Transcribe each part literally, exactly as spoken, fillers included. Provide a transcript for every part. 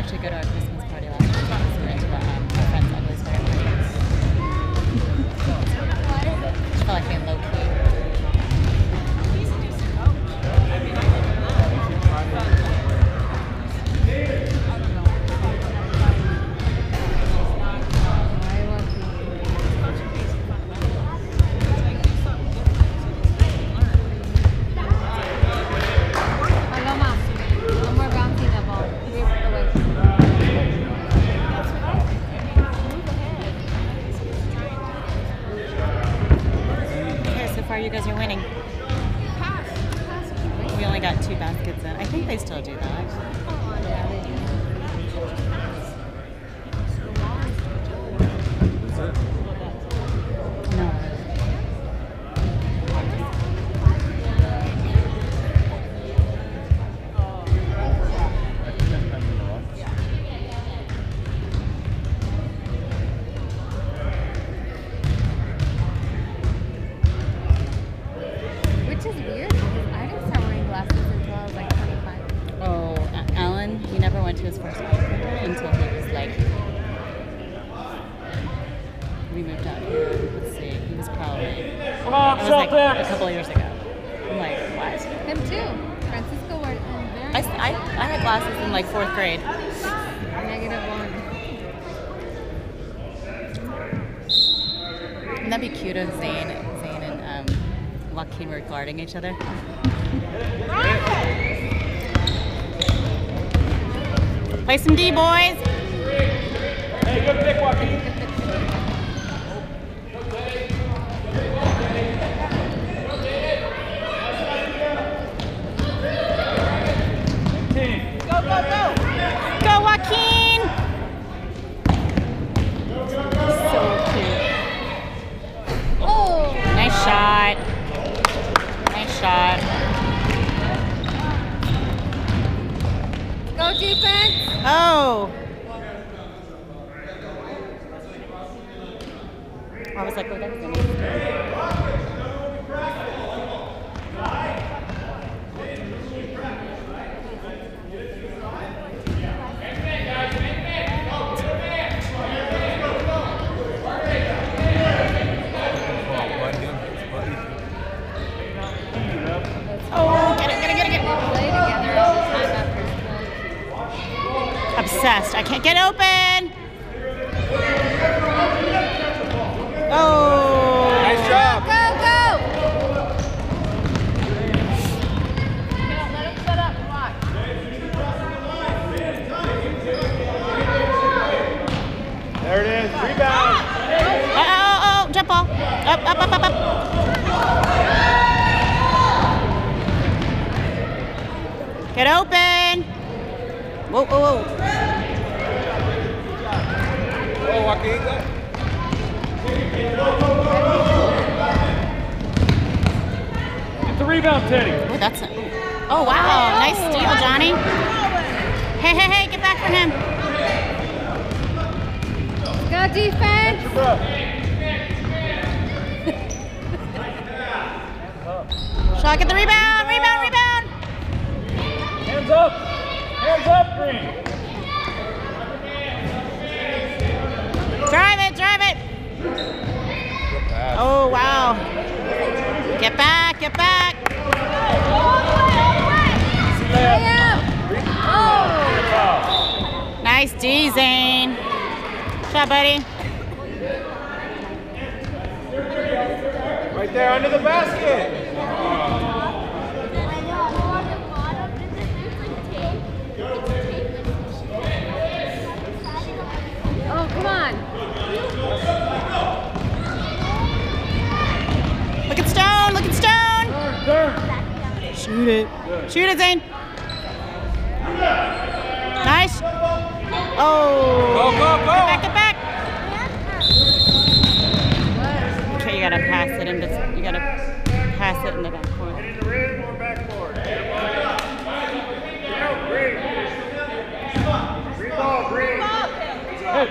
actually go to our Christmas party last year because we went to the, um, our friend's ugly sweater party. I felt like being low key. You guys are winning. We only got two baskets in. I think they still do that. No. Which is weird because I didn't start wearing glasses until I was like twenty-five. Oh, Alan, he never went to his first grade until he was like, we moved out here. Let's see, he was probably, Come on, it was like a couple of years ago. I'm like, what? Him too. Francisco wore it in very I, I, I had glasses in like fourth grade. negative one. Wouldn't that be cute if Zane, Zane and um, Joaquin were guarding each other? Play some D, boys. Hey, good pick, Joaquin. Go, go, go. Go, Joaquin. So cute. Oh! Nice shot. Nice shot. Go defense! Oh. I was like, oh, that was nice. Oh, get it, get it, get it, get it. Play together all the time after school. Obsessed. I can't get open. Oh. Nice job. Go, go! Let him set up and watch. There it is. Rebound. Oh, oh, oh, oh, jump ball. Up, up, up, up, up. Get open. Whoa, whoa, whoa. Oh, Joaquin. Get the rebound, Teddy. Oh, that's a, oh, wow. Nice steal, Johnny. Hey, hey, hey, get back for him. Go defense! Shaw, get the rebound, rebound, rebound. Hands up. Hands up, Green. Drive it, drive it. Oh, wow. Get back, get back. Stay up! Oh! Nice D, Zane. Good job, buddy. Right there under the basket. Oh, come on! Look at Stone, look at Stone. Turn. Shoot it. Shoot it, Zane. Nice. Oh. Go, go, go. Get back, get back. Okay, you gotta pass it in, but you gotta pass it in the back corner. In the rim or backboard. Green. Green ball, green. Hit.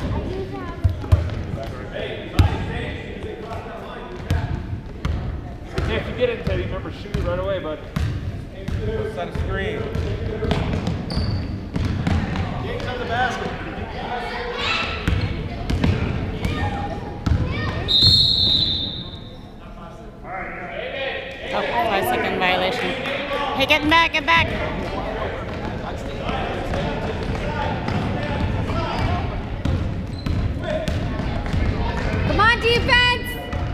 Hey, if you get it, Teddy, remember shoot it right away, bud. Set a screen. Oh, five second violation. Hey, get back, get back. Come on, defense!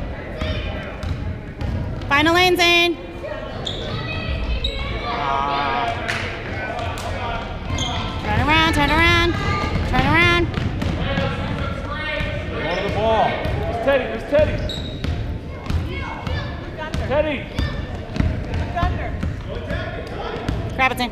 Final lane, Zane. Turn around, turn around, turn around. Go to the ball. There's Teddy, there's Teddy. Teddy. Grab it, Zane.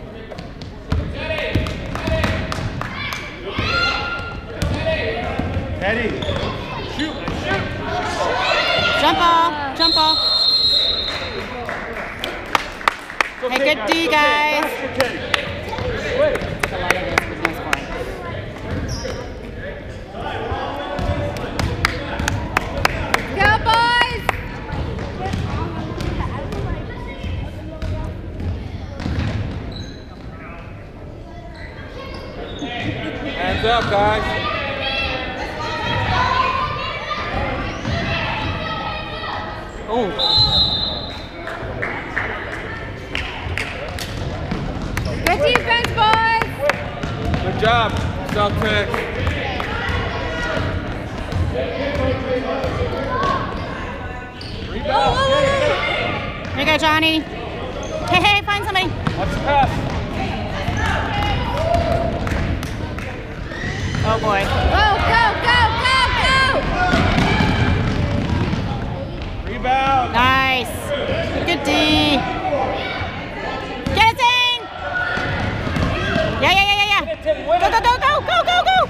Teddy. Shoot, shoot. Jump ball, jump ball. It's Hey, good guys. D, It's guys. okay. Faster, Teddy. Wait. It's a lot of this with no scoring. Go, boys! Hands up, guys. Oh. Good defense, boys! Good job, Celtics. Rebound. Here you go, Johnny. Hey, hey, find somebody. Watch the pass. Oh boy. Go, go, go, go, go! Rebound. Nice. Good D. Get it, Zane. Yeah, yeah, yeah, yeah, Win it, Teddy, yeah. win Go, it. go, go, go, go, go, go.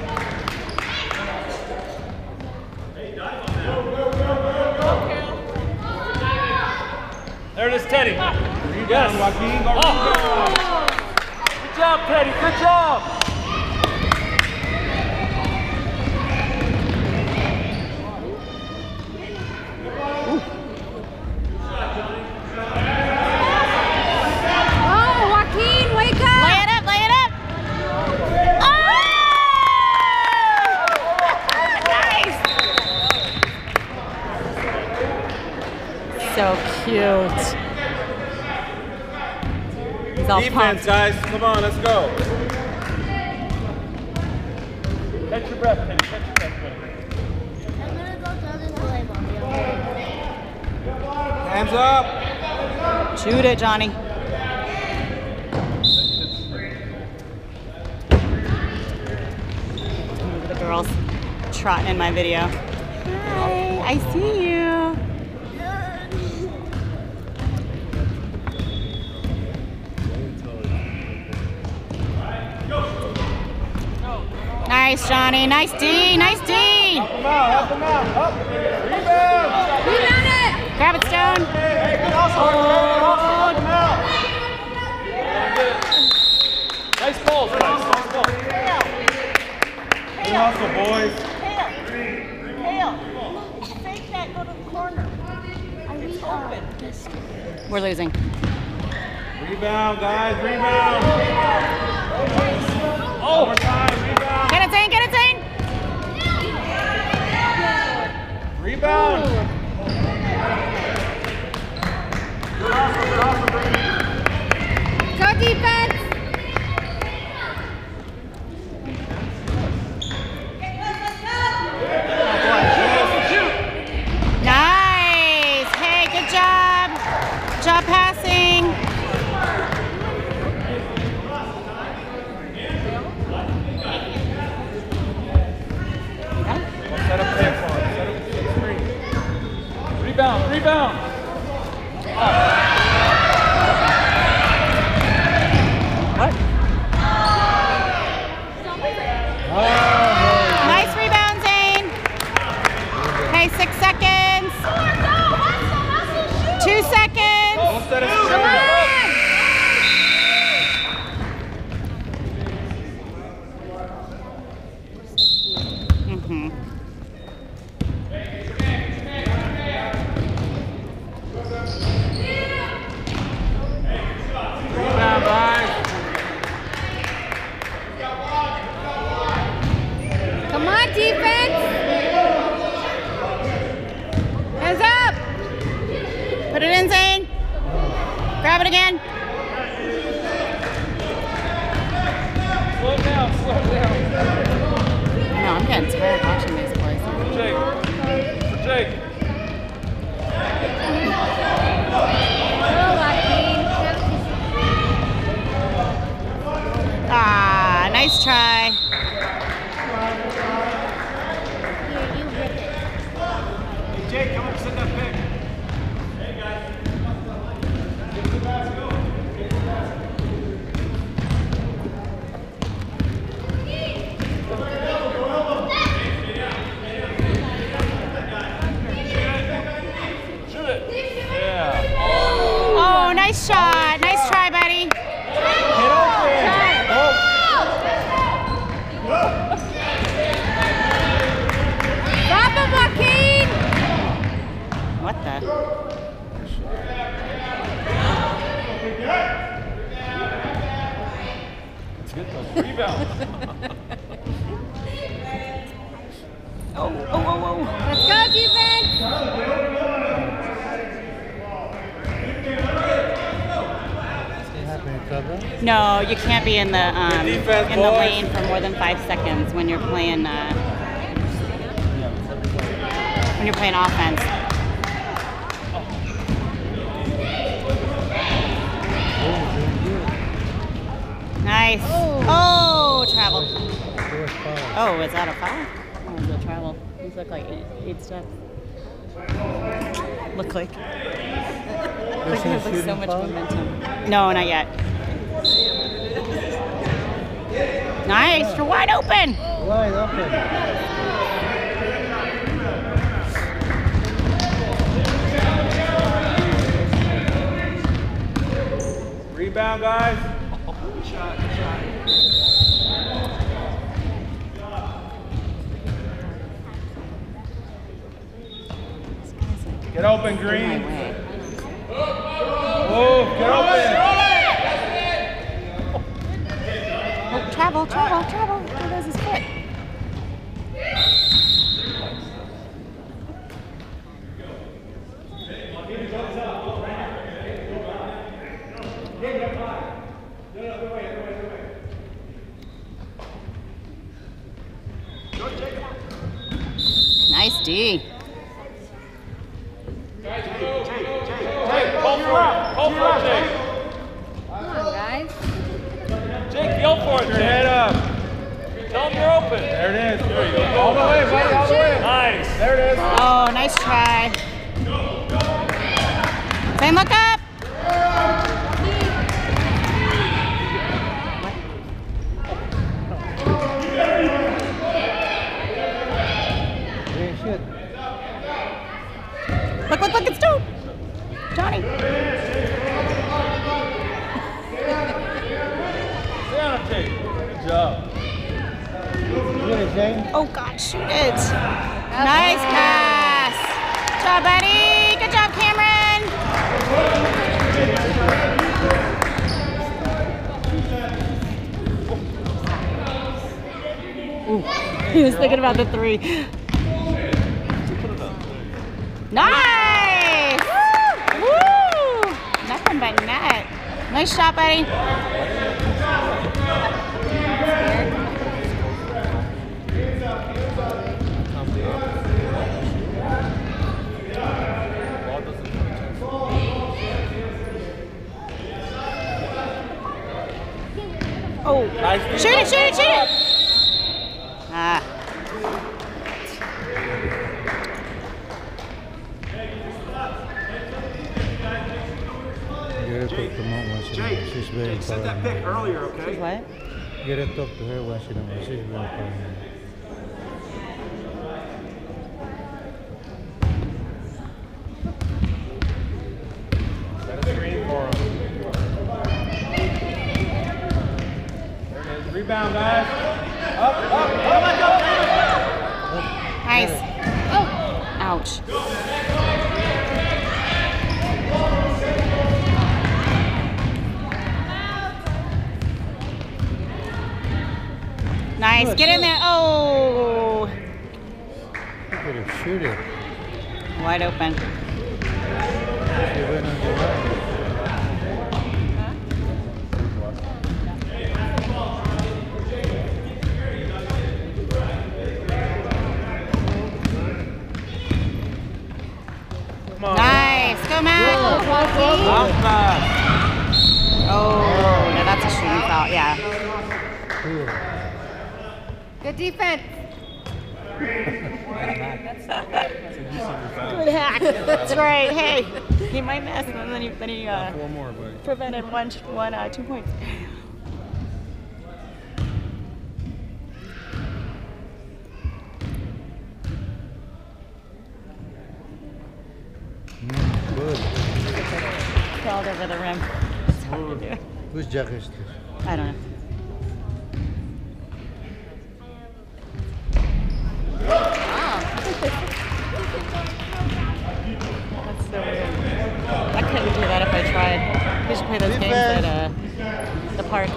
There it is, Teddy. Yes. Joaquin, go rebound. Good job, Teddy. Good job. Oh, Joaquin, wake up! Lay it up, lay it up. Oh! Nice. So cute. He's all Defense, pumped. guys. Come on, let's go. Catch your breath, Teddy. Catch your breath, buddy. I'm gonna go to this way, Mommy. Hands up. Shoot it, Johnny. The girls trotting in my video. Hi, I see you. Nice, Johnny. Nice D. Nice D. Help him out. Help him out. Up. Rebound. We done it! Grab it, Stone. Hey, good hustle. Good hustle. Help him out. Nice balls, guys. Nice balls. Good hustle, boys. Fake that, go to the corner. It's open. We're losing. Rebound, guys. Rebound. Oh. One more time. Rebound. Get it, Zane. Get it, Zane. Rebound. Go defense! Nice. Hey, good job. Good job passing. Set up there for him. Set up the screen. Rebound. Rebound. down, slow down. No, I'm getting tired watching these boys. For Jake. For Jake. Ah, nice try. Jake, come up and set that pick. Shoot it. Yeah. Oh, nice shot. Nice try, buddy. Get open. Oh. Drop him, Joaquin. What the? Rebound. Oh, oh, oh, oh. Let's go, defense! No, you can't be in the um, Good defense, in the boys. lane for more than five seconds when you're playing uh, when you're playing offense. Nice. Oh, travel. Oh, is that a foul? Oh, it's a travel. These look like eight, eight steps. Look like. Look, there's like so much momentum. No, not yet. Nice, you're wide open. Wide open. Rebound, guys. Good shot, good shot. Get open, Green. Oh, get open. Oh, travel, travel, travel. There goes his foot. Nice D. Jake, call for it. Call for it, Jake. Come on, guys. Jake, yell for it, Jake. Head up. Tell them you're open. There it is. There you go. All the way, buddy, all the way. Nice. There it is. Oh, nice try. Zane, look up. Look, look, look, it's Joe. Johnny. Stay on it, Jake. Good job. Get it, Jane. Oh, God, shoot it. Nice pass. Good job, buddy. Good job, Cameron. Ooh, he was thinking about the three. Nice! Woo! Woo! Nothing but net. Nice shot, buddy. Oh, Nice. shoot it, shoot it, shoot it! Ah. You gotta talk to mom when she Jake, she's very Jake sent that important. pick earlier, okay? What? You gotta talk to her when she knows she's very important. Set a screen for him. There it is. Rebound, guys. Up, up, up, up, up. Nice. Oh. Ouch. Nice. Get in there. Oh. You gotta shoot it. Wide open. She went on the line. Bounce pass. Oh, no, that's a shooting foul. Yeah. Good defense. Good hack. That's right. Hey, he might miss, and then he, then he uh, Four more, buddy. prevented one, one, uh, two points. Mm, good. Crawled over the rim. It's hard to do. Whose jacket is this? I don't know. That's so weird. I couldn't do that if I tried. We should play those games at uh, the park.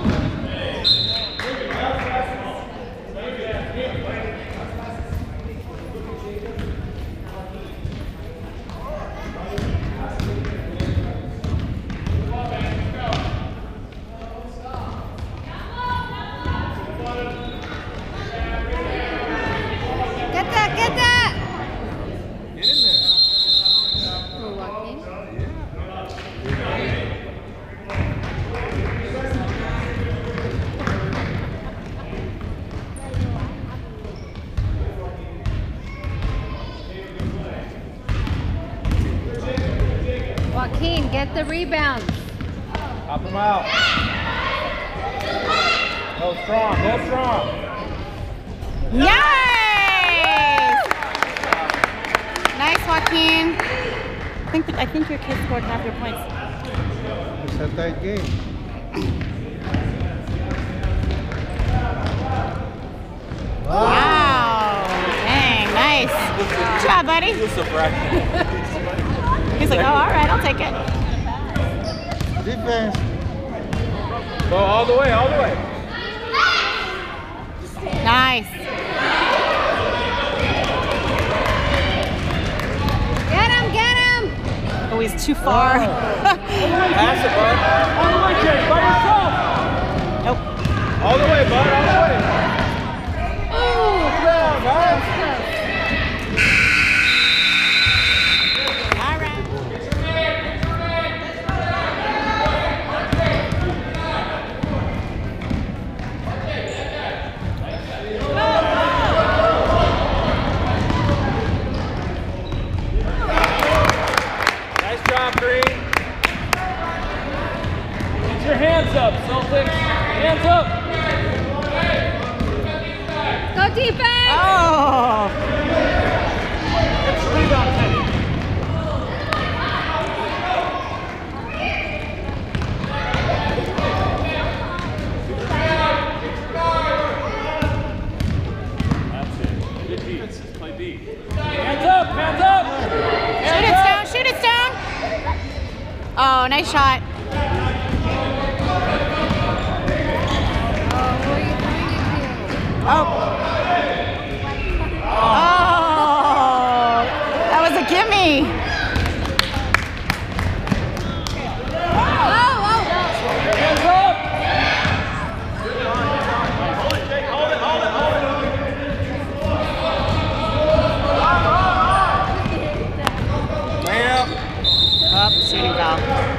Get that, get that! Get in there. We're walking. Joaquin, get the rebounds. Pop him out. Go strong, go strong. Nice! Nice, Joaquin. I think I think your kid scored half your points. It's a tight game. Wow! Dang, nice. Good job, buddy. Just a fraction. He's like, oh, all right, I'll take it. Defense. Go all the way, all the way. Nice. Get him, get him! Oh, he's too far. Pass it, bud. All the way, Jake, by yourself. Nope. All the way, bud, all the way. Ooh, Down, guys. All right. Nice job, Green. Get your hands up, Celtics. Hands up. Go defense! Oh. Get the rebound, Teddy. That's it. Good defense. Play D. Hands up, hands up. Shoot it, Stone. Shoot it, Stone. Oh, nice shot. Oh, who are you trying to Oh. Oh. That was a gimme. Oh, oh! Hands up. Hold it, Jake. Hold it, hold it, hold it. Layup. Up, shooting foul.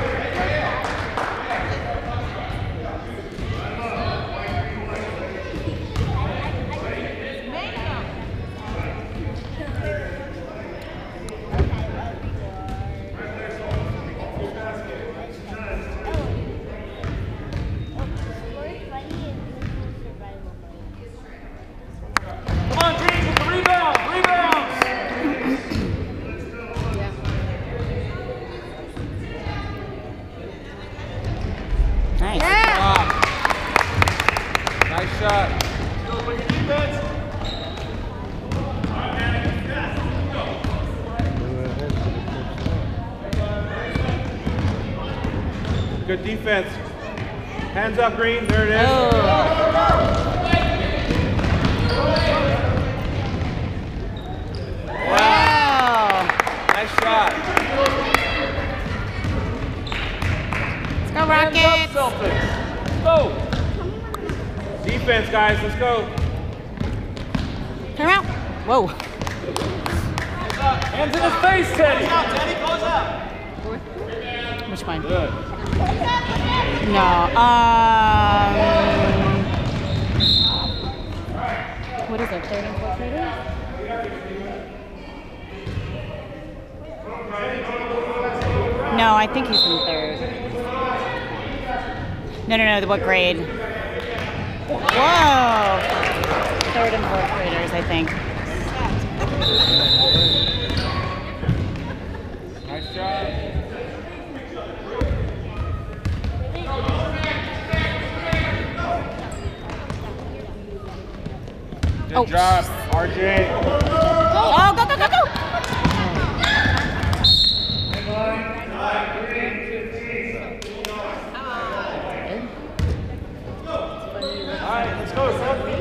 Come on, Green, get the rebound. Rebounds. Nice. Yeah! Nice shot. Still put your defense. Good defense. Hands up, Green. There it is. Wow. Nice shot. Let's go, Hands Rockets. up, Celtics. Let's go. Defense, guys. Let's go. Turn around. Whoa. Hands in his face, Teddy. Close out, Teddy. Close out. Which one? Good. No. Um. What is it? Third and fourth graders? No, I think he's in third. No, no, no. What grade? Whoa. Third and fourth graders, I think. Nice job. Good Oh. job, R J. Oh, go, go, go, go! All right, let's go.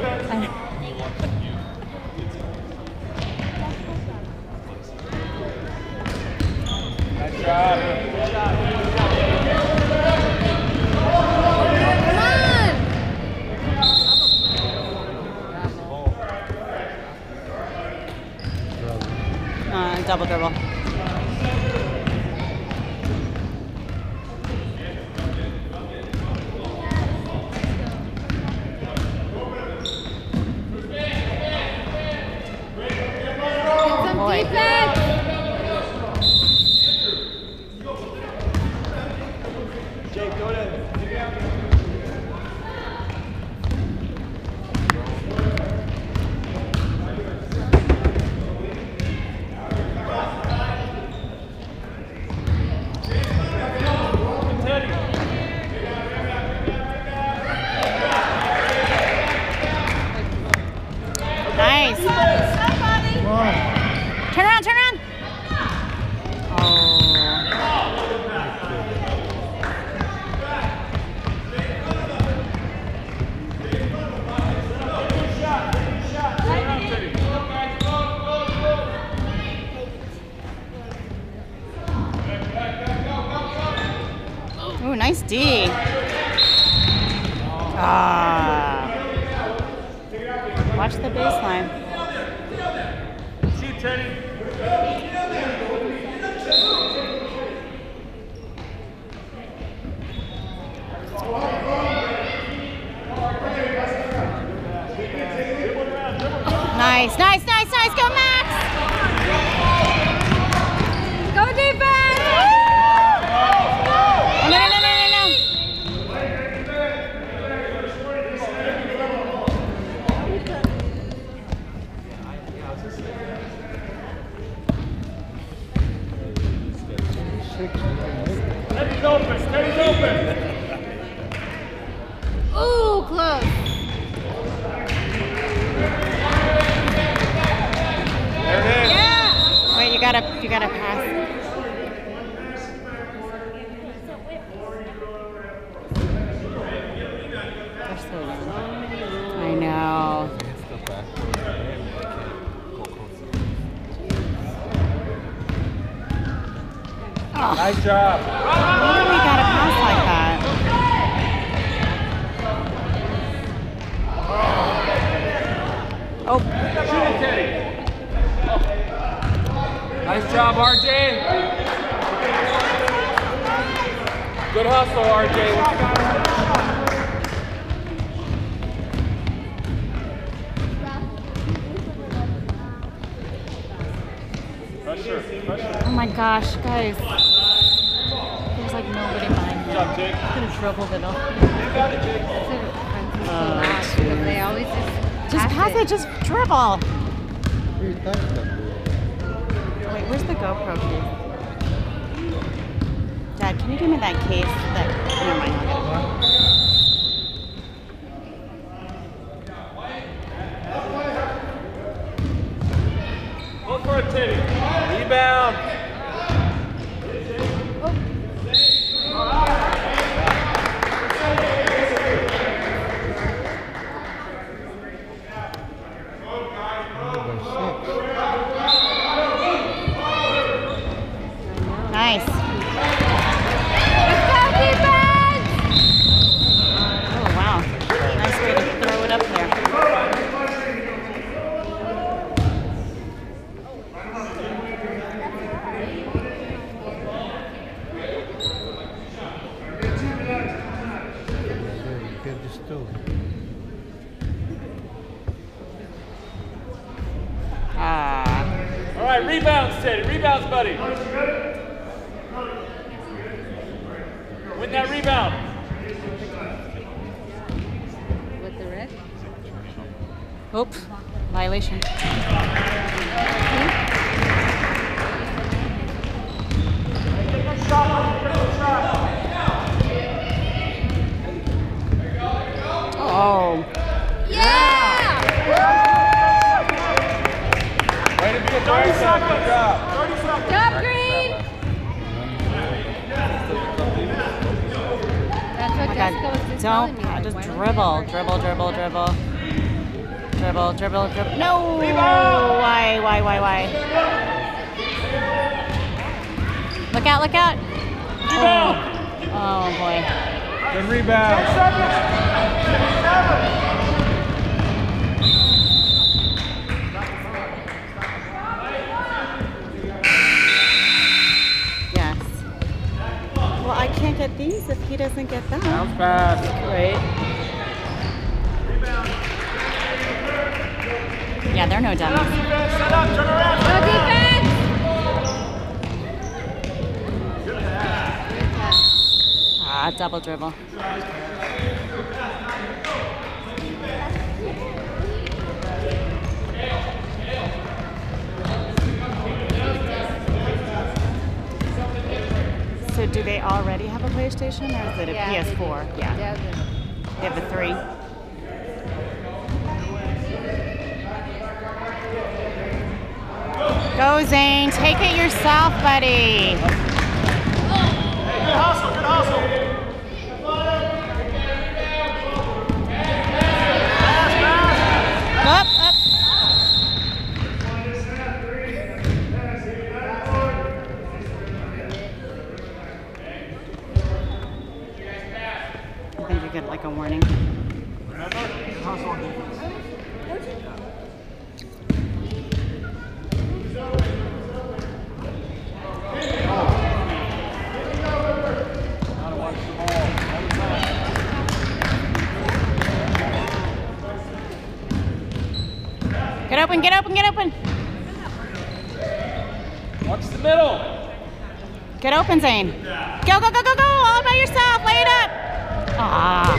Nice job. Good job. Uh, double dribble. Boy. Jake, go to. Nice. Come on. Turn around, turn around. Oh. Ooh, nice D. Ah. Watch the baseline. Shoot, Teddy. Nice, nice, nice, nice. Go, Max. Go, defense. Oh, no, no, no, no, no, no. Teddy's open. Teddy's open. Ooh, close. There it is. Yeah. Wait, you gotta, you gotta pass. They're so young. I know. Oh, Nice job. why do we gotta pass like that? Oh, Shoot it, Teddy. Nice job, R J. Good hustle, R J. Pressure, pressure. oh my gosh, guys. There's like nobody behind Good me. job, Jake. I could have dribbled it off. You got it, Jake. Last, because they always just Just pass it, just dribble. Three touchdowns. Wait, where's the GoPro case? Dad, can you give me that case? That, never mind, I'll get it. Look for it, Teddy. Rebound. Nice. Let's go, defense! just do? Ah. All right, rebounds, Teddy. Rebounds, buddy. Win that rebound. With the red? Oop. Violation. Oh. Yeah! Way to be a thirty seconds. Good job. thirty seconds. Job green! That's what Jessica was just telling Don't me. uh, like, just why don't you dribble, never- dribble, dribble, dribble, dribble, dribble, dribble. No! Why, why, why, why? Look out! Look out! Oh, oh boy. Good rebound. Yes. Well, I can't get these if he doesn't get them. Bounce pass. Right? Yeah, they're no dummies. Set up, turn around. Go defense! Ah, double dribble. So do they already have a PlayStation or is it a Yeah, P S four? they do. Yeah. Yeah, they do. They have a three. Go Zane, take it yourself, buddy. Good hustle, good hustle. Up, up. I think you get like a warning. Get open, get open, get open. Watch the middle. Get open, Zane. Go, go, go, go, go. All by yourself. Lay it up. Ah.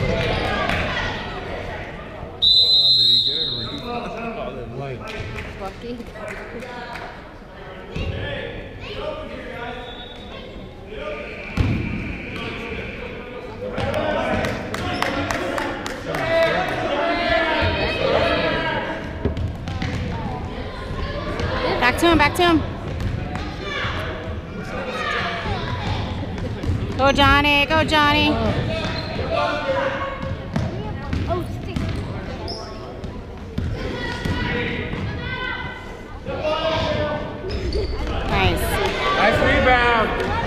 Oh, did he get it? Or he- Oh, that light. Lucky. Back to him, back to him. Go, Johnny. Go, Johnny. Oh, stick. Nice. Nice rebound.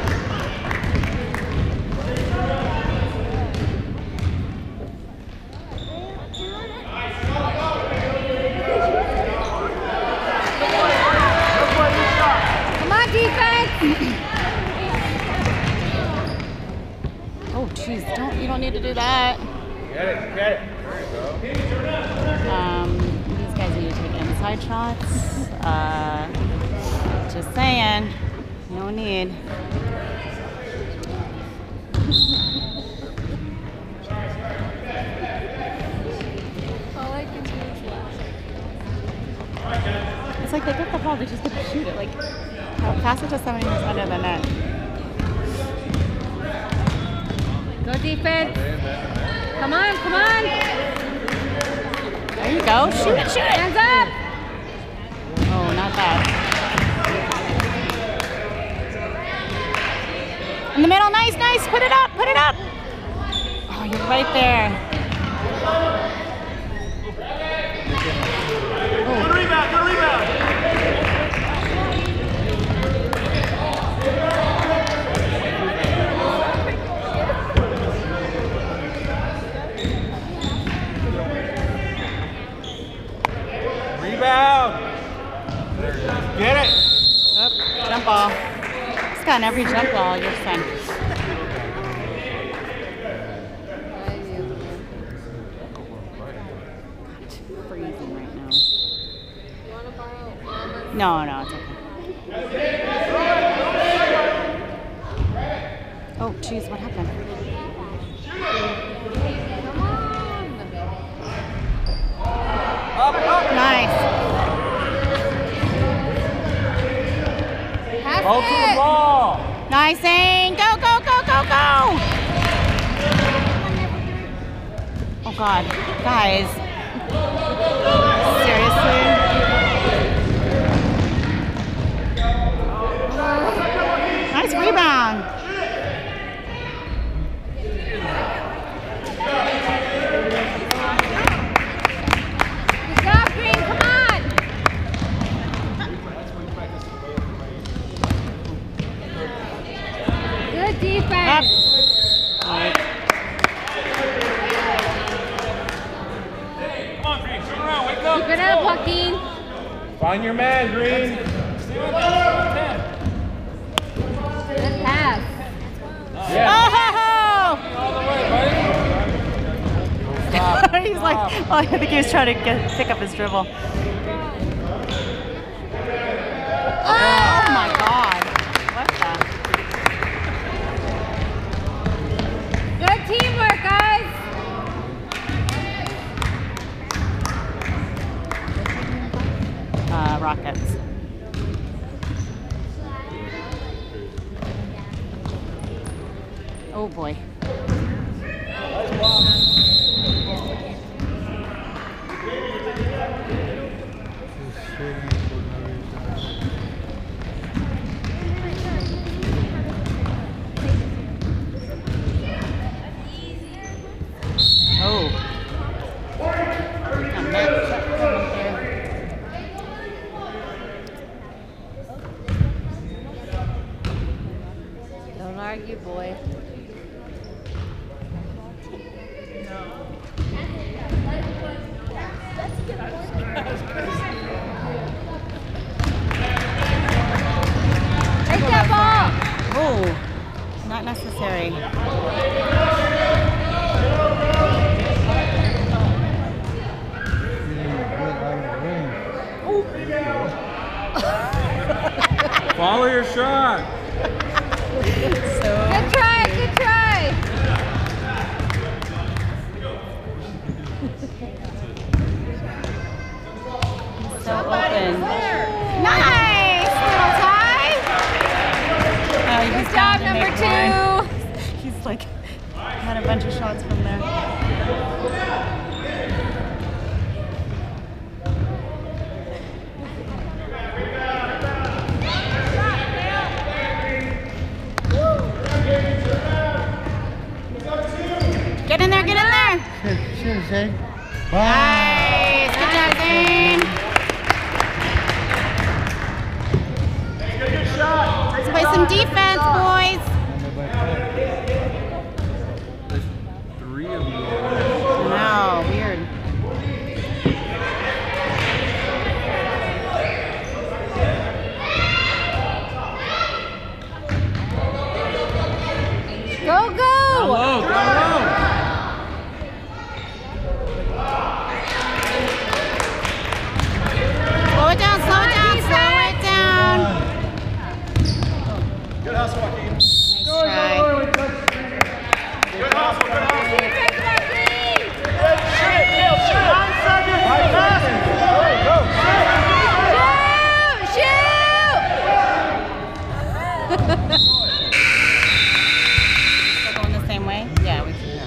Come on, defense! Oh, jeez. Don't you don't need to do that. Get it, get it. There you go. Um, these guys need to take inside shots. Uh, just saying. No need. All I can do is laugh. It's like they get the ball, they just get to shoot it. Like, pass it to somebody who's under the net. Go defense! Come on, come on! There you go. Shoot it, shoot it. Hands up! Oh, not that. In the middle, nice, nice. Put it up, put it up. Oh, you're right there. Good rebound, good rebound. Rebound. Get it. Oh, jump ball. It's gotten every jump ball you're saying. I knew. No, no, it's okay. Oh, jeez, what happened? Up, up. Nice. Go to the ball. Nice, Zane. Go, go, go, go, go. Oh, God. Guys. Seriously? Nice rebound. Good job, Green. Come on. Good defense. Up. Come on, Green. Turn around. Wake up. Keep it up, Joaquin. Find your man, Green. Stay with them. Good pass. Yeah. Oh! All the way, buddy. Stop. He's like, oh, I think he was trying to get, pick up his dribble. Oh my God. What the? Good teamwork, guys. Uh, Rockets. Oh boy. Oh. A net shot coming through. Don't argue, boy. Take that ball. Oh, not necessary. Follow your shot. So Good try, good try. so open. Nice little tie. Oh, he's Good down job, to number make two. one. He's like had a bunch of shots from there. Get in there, get in there. Shit, shit, Zane. Nice. Good job, Zane. Let's play some defense, boys. There's three of you. Wow, weird. Go, go. Down low, down low. Slow it down, slow it down, slow it down. Good hustle, Joaquin. Nice try. Good hustle, good hustle. Defense, Joaquin. Shoot, shoot. Still going the same way? Yeah, we can.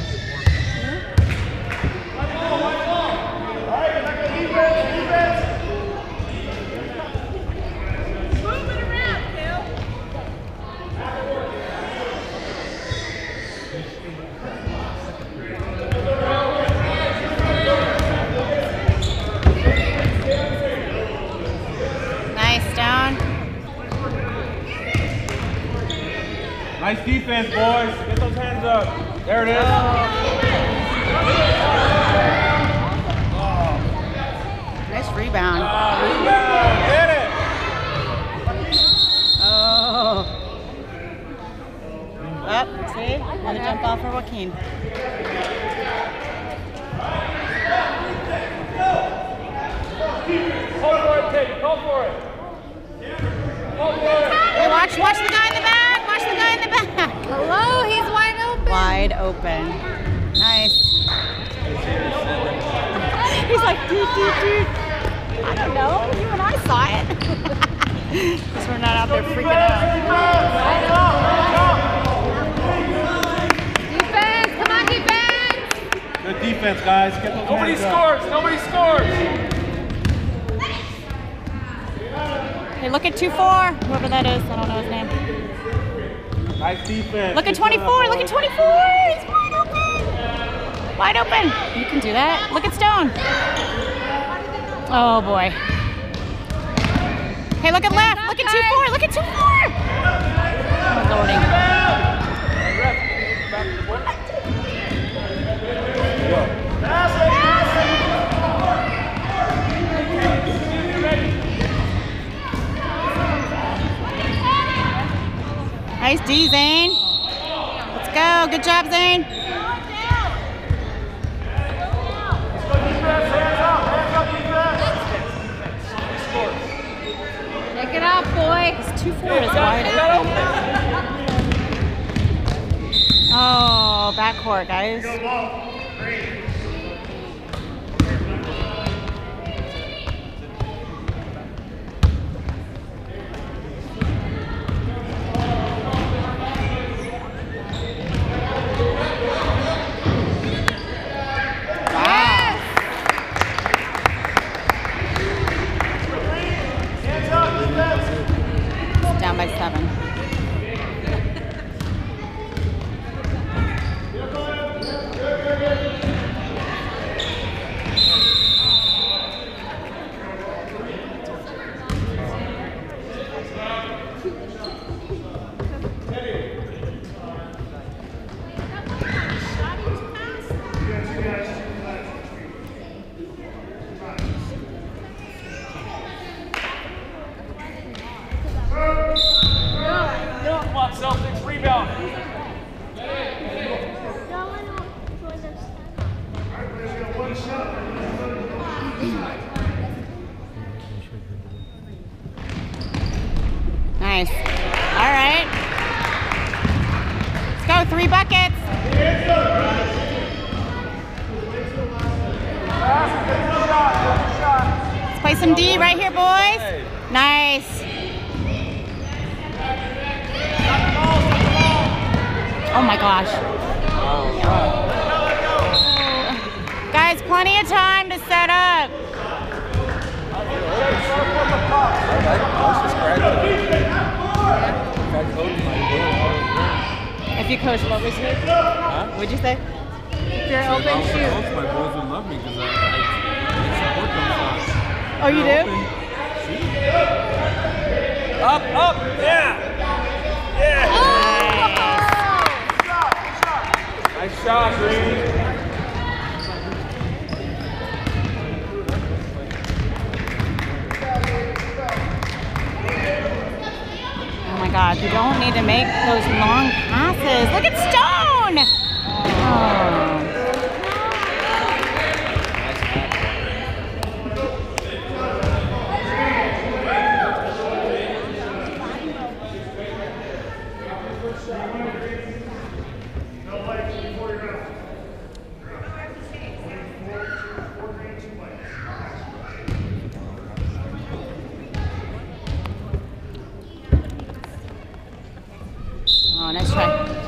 Nice, down. Nice defense, boys. Get those hands up. There it is. Nice rebound. Ah, rebound. Hit it. Oh. Up, see? Another jump ball for Joaquin. Call for it, Tate. Call for it. I don't know. You and I saw it. Because we're not out there freaking out. Defense! Come on, defense! Good defense, guys. Get those Nobody scores! Up. Nobody scores! Hey, look at two four. Whoever that is. I don't know his name. Nice defense. Look at twenty-four. Look at twenty-four. He's wide open. Wide open. You can do that. Look at Stone. Oh, boy. Hey, look at left. Look at two four. Look at two four. Oh, Lordy. Nice D, Zane. Let's go. Good job, Zane. Pick it up, boy. This two four is wide open. Oh, backcourt, guys. Down by seven. Come on, Celtics, rebound. Nice. All right. Let's go. Three buckets. Let's play some D right here, boys. Nice. Oh my gosh. Guys, plenty of time to set up. If you coach, what would you say? Huh? What'd you say? If you're open, I shoot. hope my boys would love me because I, I support them shots. Oh, you do? Up, up, yeah. Yeah. Nice shot, Green. Oh my God, you don't need to make those long passes. Look at Stone! Oh. Oh, nice try.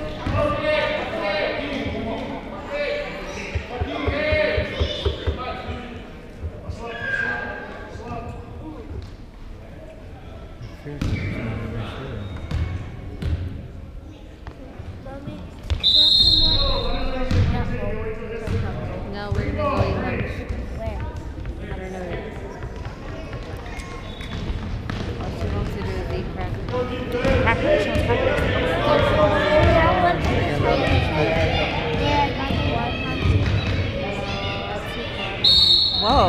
No, we're gonna go eat lunch. Where? I don't know yet. All she wants to do is eat crackers. Crackers? She wants crackers. Whoa.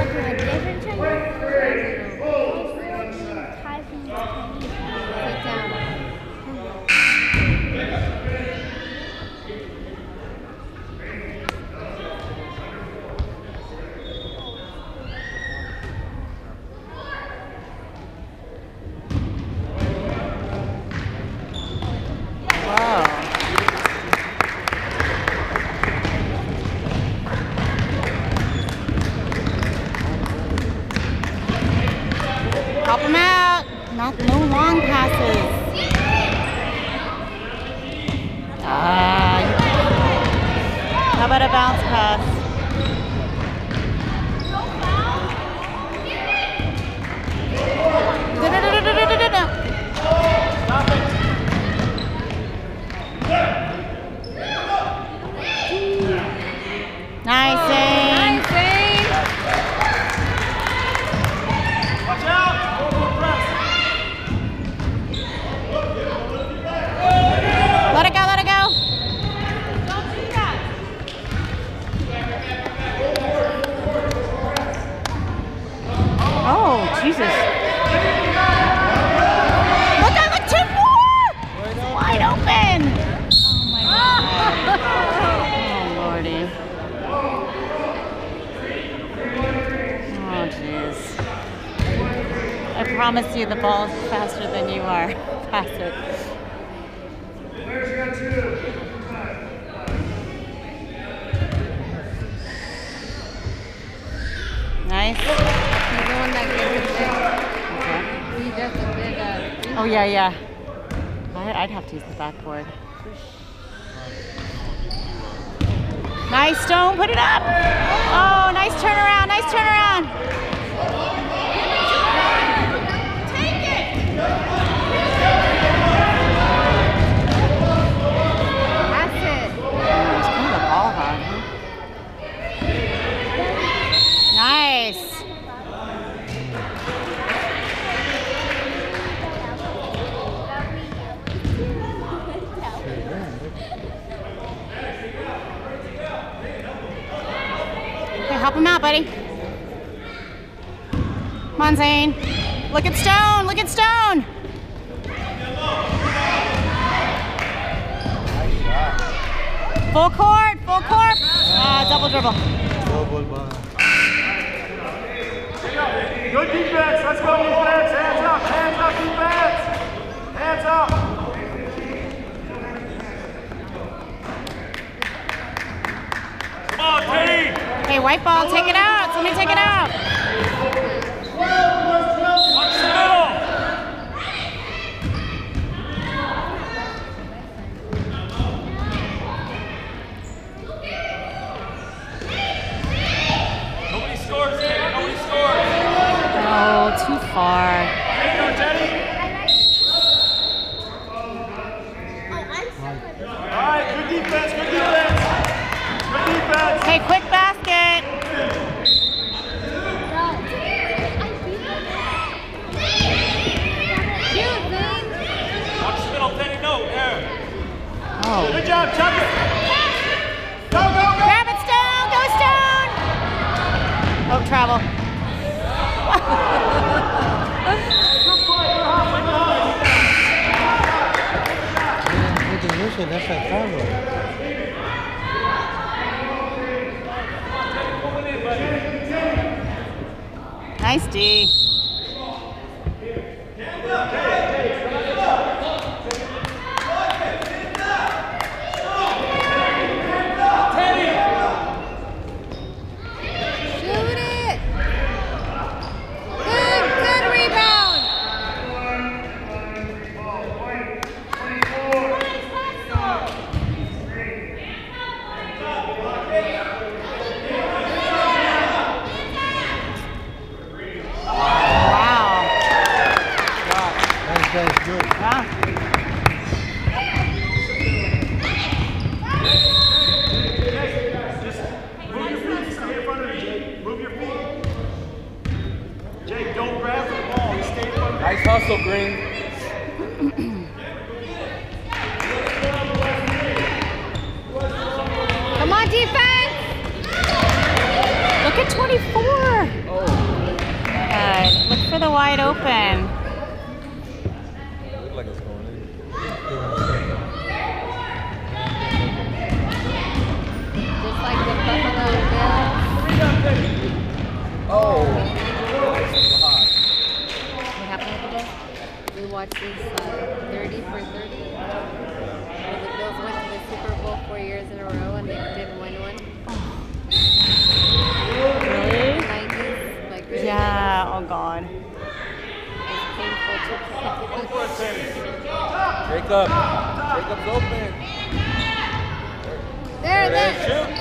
Sit down. not no long passes. Ah. How about a bounce pass? No, no, no, no, no, no, no, no. Stop it. Nice, Zane. Nice, Zane. Watch out. Go for press. Let it go, let it go. Don't do that. Oh, Jesus. Look out, look, two more! Wide open! Oh my God. Oh, Lordy. Oh, jeez. I promise you the ball's faster than you are. Pass it. Nice. He's the one that gets it there. Okay. He does the big, uh, Oh, yeah, yeah. I- I'd have to use the backboard. Nice, Stone, put it up. Oh, nice turnaround, nice turnaround. Take it. That's it. It's kind of a ball hog. Nice. Okay, help him out, buddy. Come on, Zane. Look at Stone, look at Stone. Full court, full court. Ah, double dribble. Double bar. Good defense. Let's go defense. Hands up. Hands up defense. Hands up. Come on, Teddy. Hey, white ball, take it out. Somebody take it out. Watch the middle. Nobody scores, Teddy. Nobody scores. Oh, too far. There you go, Teddy. All right, good defense. Good defense. Good defense. Hey, quick basket. Shoot, Zane. Watch the middle, Teddy. No, there. Oh. Good job, Chuck it. Go, go, go. Grab it, Stone. Go, Stone. Oh, travel. That's a travel. Nice D. Shoot it. Good, good rebound. Wow. That's, that's good. Yeah. Move your feet. Stay in front of him, Jake. Move your feet. Jake, don't grab the ball. Stay in front of him. Nice hustle, Green. Come on, defense. Look at twenty-four. Oh. Good. Look for the wide open. Look like it's going in. Just like the Buffalo Bills. Oh. What happened today? We watched this uh, thirty for thirty. Where the Bills went to the Super Bowl four years in a row and they didn't win one. Really? nineties, like really Yeah. Oh God. It's painful to Jacob. Jacob's open. There, There, there. shoot.